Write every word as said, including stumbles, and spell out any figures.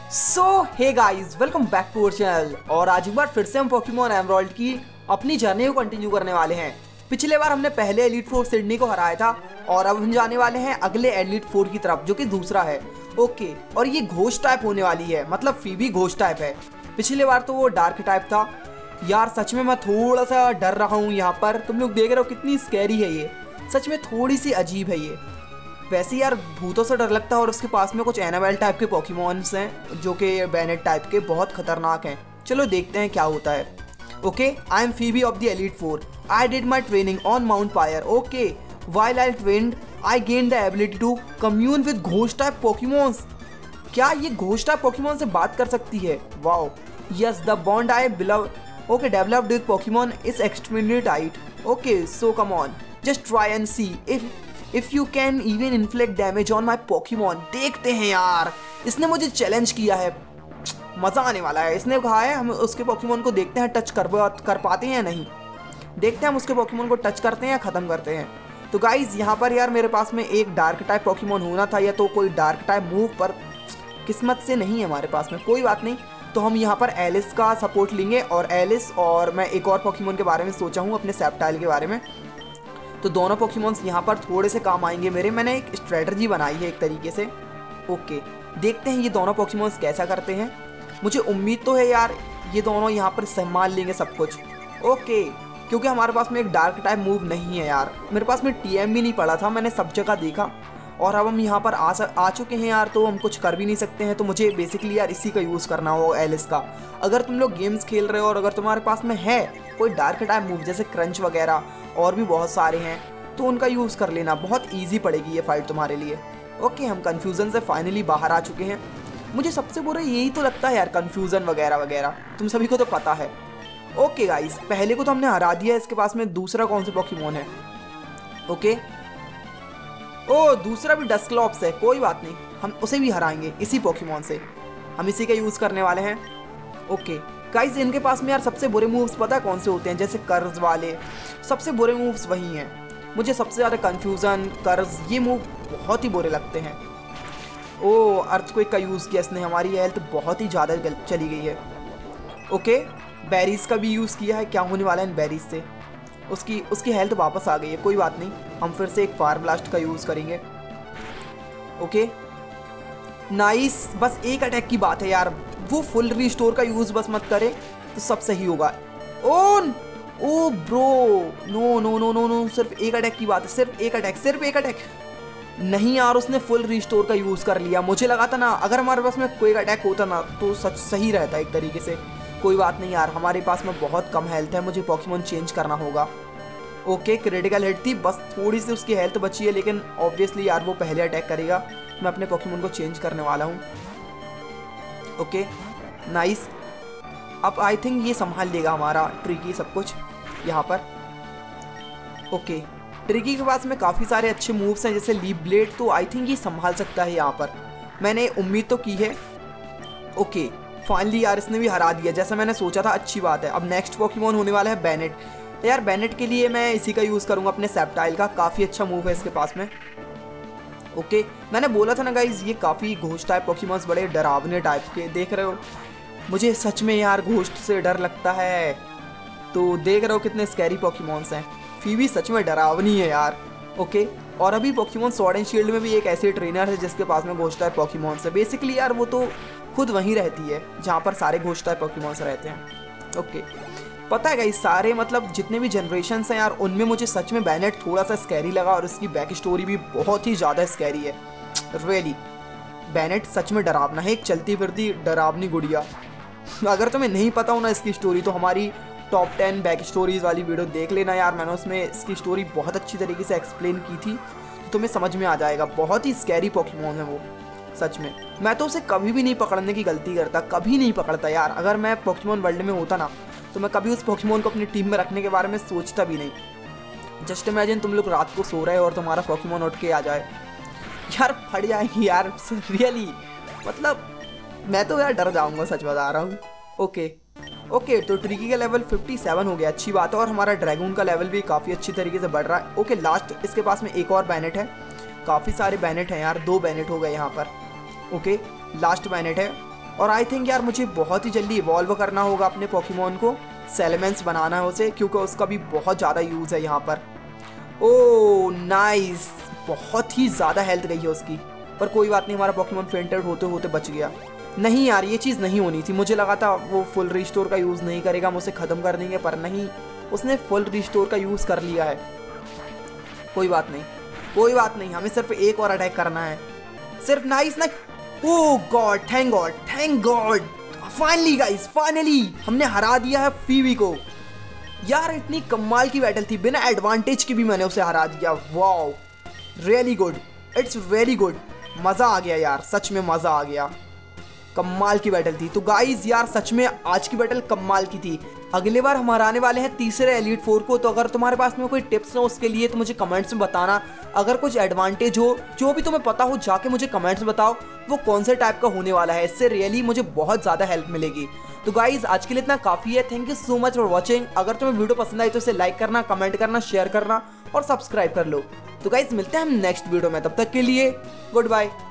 So hey guys, welcome back to our channel. और आज एक बार फिर से हम पोकेमॉन एमराल्ड की अपनी जर्नी को कंटिन्यू करने वाले हैं। पिछले बार हमने पहले एलीट फोर सिडनी को हराया था और अब हम जाने वाले हैं अगले एलीट फोर की तरफ, जो कि दूसरा है। ओके, और ये घोस्ट टाइप होने वाली है, मतलब फीबी घोस्ट टाइप है। पिछले बार तो वो डार्क टाइप था। यार सच में मैं थोड़ा सा डर रहा हूँ यहाँ पर। तुम लोग देख रहे हो कितनी स्कैरी है ये, सच में थोड़ी सी अजीब है ये। वैसे यार भूतों से डर लगता है और उसके पास में कुछ एनाबेल टाइप के पोकेमॉन्स हैं जो कि बैनेट टाइप के बहुत खतरनाक हैं। चलो देखते हैं क्या होता है। Okay, I am Phoebe of the Elite Four. I did my training on Mount Pyre. Okay, while I trained I gain the ability to commune with ghost type Pokemons. क्या ये घोस्ट टाइप पोकेमॉन से बात कर सकती है? Wow, yes, the bond I believe okay developed with Pokemon is extremely tight. Okay, so come on, just try and see if if you can even inflict damage on my Pokemon. देखते हैं यार, इसने मुझे challenge किया है, मज़ा आने वाला है। इसने कहा है हम उसके पोकेमॉन को देखते हैं टच कर कर पाते हैं या नहीं। देखते हैं हम उसके पोकेमॉन को टच करते हैं या ख़त्म करते हैं। तो गाइज यहाँ पर यार मेरे पास में एक डार्क टाइप पोकेमॉन होना था, या तो कोई डार्क टाइप मूव, पर किस्मत से नहीं है हमारे पास में। कोई बात नहीं, तो हम यहाँ पर एलिस का सपोर्ट लेंगे। और एलिस और मैं एक और पोकेमॉन के बारे में सोचा हूँ, अपने सेप्टाइल के बारे में। तो दोनों पोकेमॉन्स यहाँ पर थोड़े से काम आएंगे मेरे। मैंने एक स्ट्रेटजी बनाई है एक तरीके से। ओके, देखते हैं ये दोनों पोकेमॉन्स कैसा करते हैं। मुझे उम्मीद तो है यार ये दोनों यहाँ पर संभाल लेंगे सब कुछ। ओके, क्योंकि हमारे पास में एक डार्क टाइप मूव नहीं है यार। मेरे पास में टीएम भी नहीं पड़ा था, मैंने सब जगह देखा। और अब हम यहाँ पर आ आ चुके हैं यार, तो हम कुछ कर भी नहीं सकते हैं। तो मुझे बेसिकली यार इसी का यूज़ करना हो, एलिस का। अगर तुम लोग गेम्स खेल रहे हो और अगर तुम्हारे पास में है कोई डार्क टाइप मूव जैसे क्रंच वगैरह, और भी बहुत सारे हैं, तो उनका यूज़ कर लेना। बहुत ईजी पड़ेगी ये फाइट तुम्हारे लिए। ओके, हम कन्फ्यूज़न से फाइनली बाहर आ चुके हैं। मुझे सबसे बुरा यही तो लगता है यार, कन्फ्यूज़न वगैरह वगैरह, तुम सभी को तो पता है। ओके गाइस, पहले को तो हमने हरा दिया। इसके पास में दूसरा कौन सा पोकेमॉन है? ओके, ओ दूसरा भी डस्क्लॉप्स है। कोई बात नहीं, हम उसे भी हराएंगे इसी पोकेमॉन से। हम इसी का यूज़ करने वाले हैं। ओके गाइस, इनके पास में यार सबसे बुरे मूव्स पता है कौन से होते हैं? जैसे कर्ज वाले सबसे बुरे मूव्स वही हैं। मुझे सबसे ज़्यादा कन्फ्यूज़न, कर्ज, ये मूव बहुत ही बुरे लगते हैं। ओ अर्थक्वेक का यूज़ किया इसने, हमारी हेल्थ बहुत ही ज़्यादा चली गई है। ओके, बैरीज का भी यूज़ किया है। क्या होने वाला है इन बैरीज से? उसकी उसकी हेल्थ वापस आ गई है। कोई बात नहीं, हम फिर से एक फायर ब्लास्ट का यूज़ करेंगे। ओके नाइस, बस एक अटैक की बात है यार, वो फुल रिस्टोर का यूज़ बस मत करे तो सब सही होगा। Oh oh bro, no no no no no, सिर्फ एक अटैक की बात है, सिर्फ एक अटैक, सिर्फ एक अटैक। नहीं यार, उसने फुल रिस्टोर का यूज़ कर लिया। मुझे लगा था ना, अगर हमारे पास में कोई अटैक होता ना तो सच सही रहता एक तरीके से। कोई बात नहीं यार, हमारे पास में बहुत कम हेल्थ है, मुझे पोकेमॉन चेंज करना होगा। ओके, क्रिटिकल हिट थी, बस थोड़ी सी उसकी हेल्थ बची है, लेकिन ऑब्वियसली यार वो पहले अटैक करेगा। मैं अपने पोकेमॉन को चेंज करने वाला हूँ। ओके नाइस, अब आई थिंक ये संभाल लेगा हमारा ट्रिकी सब कुछ यहाँ पर। ओके, ट्रिकी के पास में काफ़ी सारे अच्छे मूव्स हैं, जैसे लीप ब्लेड, तो आई थिंक ये संभाल सकता है यहाँ पर। मैंने उम्मीद तो की है। ओके फाइनली यार इसने भी हरा दिया जैसा मैंने सोचा था। अच्छी बात है। अब नेक्स्ट पोकेमॉन होने वाला है बैनेट। यार बैनेट के लिए मैं इसी का यूज़ करूँगा, अपने सेप्टाइल का। काफ़ी अच्छा मूव है इसके पास में। ओके, मैंने बोला था ना गाइज, ये काफ़ी घोस्ट टाइप पोकेमॉन्स बड़े डरावने टाइप के, देख रहे हो। मुझे सच में यार घोस्ट से डर लगता है। तो देख रहे हो कितने स्कैरी पोकेमॉन्स हैं। फीबी सच में डरावनी है यार। ओके, और अभी पोकेमॉन स्वॉर्ड एंड शील्ड में भी एक ऐसे ट्रेनर है जिसके पास में घोस्ट टाइप पोकेमॉन्स है। बेसिकली यार वो तो खुद वहीं रहती है जहाँ पर सारे घोस्ट टाइप पोकेमॉन्स रहते हैं। ओके, पता है गाइस, सारे मतलब जितने भी जनरेशन्स हैं यार, उनमें मुझे सच में बैनेट थोड़ा सा स्कैरी लगा, और उसकी बैक स्टोरी भी बहुत ही ज़्यादा स्कैरी है। रियली बैनेट सच में डरावना है, एक चलती फिरती डरावनी गुड़िया। अगर तुम्हें नहीं पता हो ना इसकी स्टोरी, तो हमारी टॉप टेन बैक स्टोरीज वाली वीडियो देख लेना यार। मैंने उसमें इसकी स्टोरी बहुत अच्छी तरीके से एक्सप्लेन की थी, तो तुम्हें समझ में आ जाएगा। बहुत ही स्कैरी पोकेमॉन है वो सच में। मैं तो उसे कभी भी नहीं पकड़ने की गलती करता, कभी नहीं पकड़ता यार। अगर मैं पोकेमॉन वर्ल्ड में होता ना, तो मैं कभी उस पोकेमॉन को अपनी टीम में रखने के बारे में सोचता भी नहीं। जस्ट इमेजिन तुम लोग रात को सो रहे हो और तुम्हारा पोकेमॉन उठ के आ जाए, यार फट जाएगी यार रियली। मतलब मैं तो यार डर जाऊंगा, सच बता रहा हूँ। ओके ओके, तो ट्रिकी का लेवल सत्तावन हो गया, अच्छी बात है। और हमारा ड्रैगन का लेवल भी काफ़ी अच्छी तरीके से बढ़ रहा है। ओके, लास्ट इसके पास में एक और बैनेट है। काफ़ी सारे बैनेट हैं यार, दो बैनेट हो गए यहाँ पर। ओके, लास्ट बैनेट है। और आई थिंक यार मुझे बहुत ही जल्दी इवॉल्व करना होगा अपने पोकेमॉन को, सेलेमेंट्स बनाना है उसे, क्योंकि उसका भी बहुत ज़्यादा यूज़ है यहाँ पर। ओह नाइस, बहुत ही ज़्यादा हेल्थ गई है उसकी, पर कोई बात नहीं, हमारा पोकेमॉन फेंटेड होते होते बच गया। नहीं यार ये चीज़ नहीं होनी थी, मुझे लगा था वो फुल रिस्टोर का यूज़ नहीं करेगा, हम उसे ख़त्म कर देंगे, पर नहीं, उसने फुल रिस्टोर का यूज़ कर लिया है। कोई बात नहीं, कोई बात नहीं, हमें सिर्फ एक और अटैक करना है, सिर्फ। नाइस ना, oh God, thank God, thank God, finally guys, finally हमने हरा दिया है फीवी को। यार इतनी कमाल की बैटल थी, बिना एडवांटेज के भी मैंने उसे हरा दिया। Wow, really good, it's very good, मज़ा आ गया यार, सच में मज़ा आ गया, कमाल की बैटल थी। तो गाइज यार सच में आज की बैटल कमाल की थी। अगली बार हम हराने वाले हैं तीसरे एलीट फोर को, तो अगर तुम्हारे पास में कोई टिप्स हो उसके लिए तो मुझे कमेंट्स में बताना। अगर कुछ एडवांटेज हो, जो भी तुम्हें पता हो, जाके मुझे कमेंट्स में बताओ वो कौन से टाइप का होने वाला है, इससे रियली मुझे बहुत ज़्यादा हेल्प मिलेगी। तो गाइज आज के लिए इतना काफ़ी है, thank you so much for watching. अगर तुम्हें वीडियो पसंद आई तो इसे लाइक करना, कमेंट करना, शेयर करना और सब्सक्राइब कर लो। तो गाइज मिलते हैं हम नेक्स्ट वीडियो में, तब तक के लिए गुड बाय।